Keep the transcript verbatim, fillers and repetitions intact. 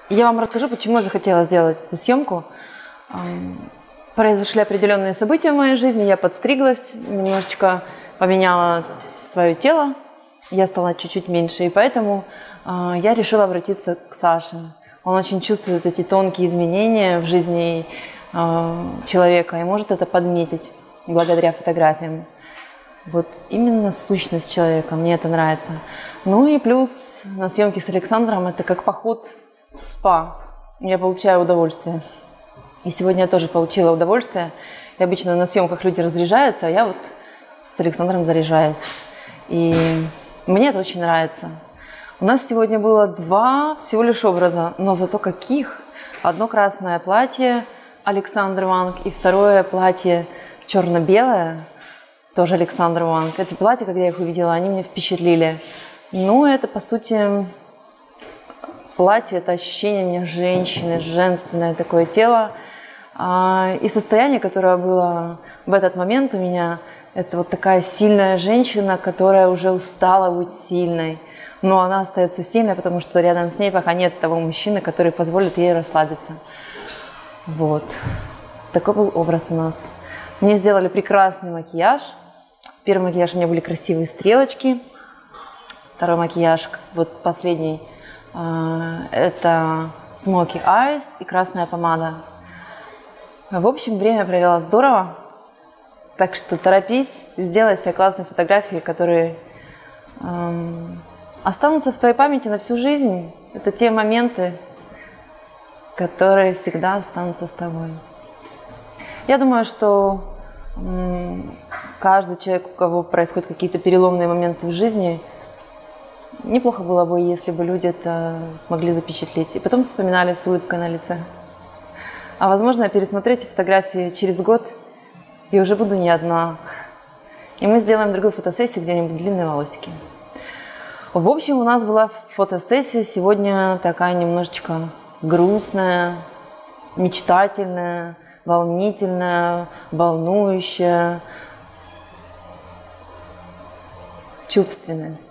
Я вам расскажу, почему я захотела сделать эту съемку. Произошли определенные события в моей жизни, я подстриглась, немножечко поменяла свое тело, я стала чуть-чуть меньше, и поэтому я решила обратиться к Саше. Он очень чувствует эти тонкие изменения в жизни человека и может это подметить благодаря фотографиям. Вот именно сущность человека, мне это нравится. Ну и плюс на съемке с Александром это как поход в спа. Я получаю удовольствие. И сегодня я тоже получила удовольствие. И обычно на съемках люди разряжаются, а я вот с Александром заряжаюсь. И мне это очень нравится. У нас сегодня было два всего лишь образа, но зато каких. Одно красное платье Александр Ванг и второе платье черно-белое, тоже Александр Ванг. Эти платья, когда я их увидела, они меня впечатлили. Ну, это, по сути, платье, это ощущение меня женщины, женственное такое тело. И состояние, которое было в этот момент у меня, это вот такая сильная женщина, которая уже устала быть сильной. Но она остается сильной, потому что рядом с ней пока нет того мужчины, который позволит ей расслабиться. Вот. Такой был образ у нас. Мне сделали прекрасный макияж. Первый макияж у меня были красивые стрелочки. Второй макияж, вот последний, это Smoky Eyes и красная помада. В общем, время провела здорово. Так что торопись, сделай себе классные фотографии, которые эм, останутся в твоей памяти на всю жизнь. Это те моменты, которые всегда останутся с тобой. Я думаю, что эм, каждый человек, у кого происходят какие-то переломные моменты в жизни, неплохо было бы, если бы люди это смогли запечатлеть и потом вспоминали с улыбкой на лице. А возможно, я пересмотрю эти фотографии через год и уже буду не одна. И мы сделаем другую фотосессию, где-нибудь длинные волосики. В общем, у нас была фотосессия сегодня такая немножечко грустная, мечтательная, волнительная, волнующая, чувственная.